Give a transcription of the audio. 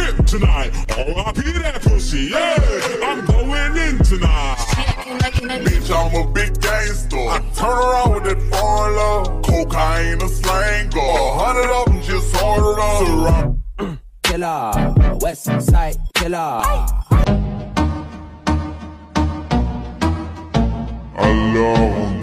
whip tonight. R.I.P. that pussy, yeah. I'm going in tonight. Bitch, I'm a big gangster. I turn around with that foreign love. Cocaine, a slang, 100 of them just ordered up. Killer, West Side Killer. I love